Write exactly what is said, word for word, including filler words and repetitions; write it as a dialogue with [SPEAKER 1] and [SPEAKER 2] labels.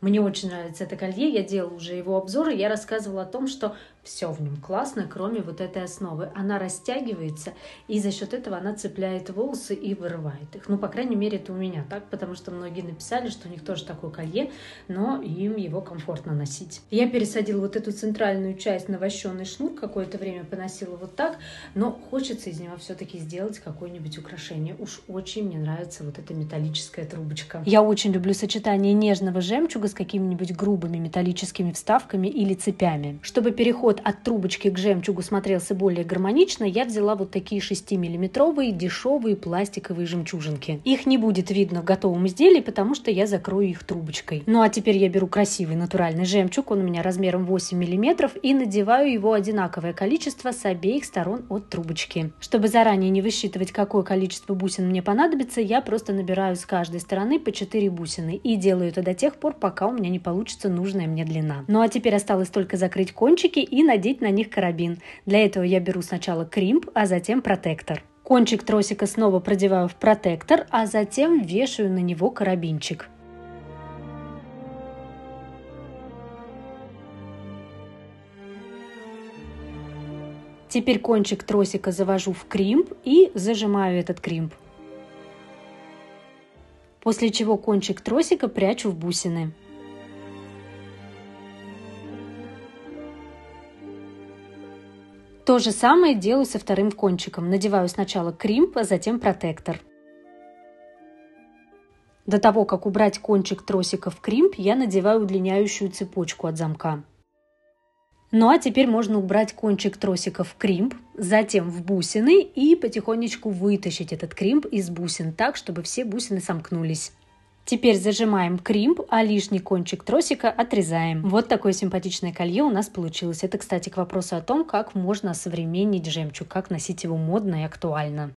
[SPEAKER 1] Мне очень нравится это колье, я делала уже его обзоры, я рассказывала о том, что все в нем классно, кроме вот этой основы. Она растягивается, и за счет этого она цепляет волосы и вырывает их. Ну, по крайней мере, это у меня так, потому что многие написали, что у них тоже такое колье, но им его комфортно носить. Я пересадила вот эту центральную часть на вощеный шнур, какое-то время поносила вот так, но хочется из него все-таки сделать какое-нибудь украшение. Уж очень мне нравится вот эта металлическая трубочка. Я очень люблю сочетание нежного жемчуга с какими-нибудь грубыми металлическими вставками или цепями. Чтобы переход от трубочки к жемчугу смотрелся более гармонично, я взяла вот такие шестимиллиметровые дешевые пластиковые жемчужинки. Их не будет видно в готовом изделии, потому что я закрою их трубочкой. Ну а теперь я беру красивый натуральный жемчуг, он у меня размером восемь миллиметров, и надеваю его одинаковое количество с обеих сторон от трубочки. Чтобы заранее не высчитывать, какое количество бусин мне понадобится, я просто набираю с каждой стороны по четыре бусины и делаю это до тех пор, пока у меня не получится нужная мне длина. Ну а теперь осталось только закрыть кончики и надеть на них карабин. Для этого я беру сначала кримп, а затем протектор. Кончик тросика снова продеваю в протектор, а затем вешаю на него карабинчик. Теперь кончик тросика завожу в кримп и зажимаю этот кримп. После чего кончик тросика прячу в бусины. То же самое делаю со вторым кончиком. Надеваю сначала кримп, а затем протектор. До того, как убрать кончик тросика в кримп, я надеваю удлиняющую цепочку от замка. Ну а теперь можно убрать кончик тросика в кримп, затем в бусины и потихонечку вытащить этот кримп из бусин так, чтобы все бусины сомкнулись. Теперь зажимаем кримп, а лишний кончик тросика отрезаем. Вот такое симпатичное колье у нас получилось. Это, кстати, к вопросу о том, как можно осовременить жемчуг, как носить его модно и актуально.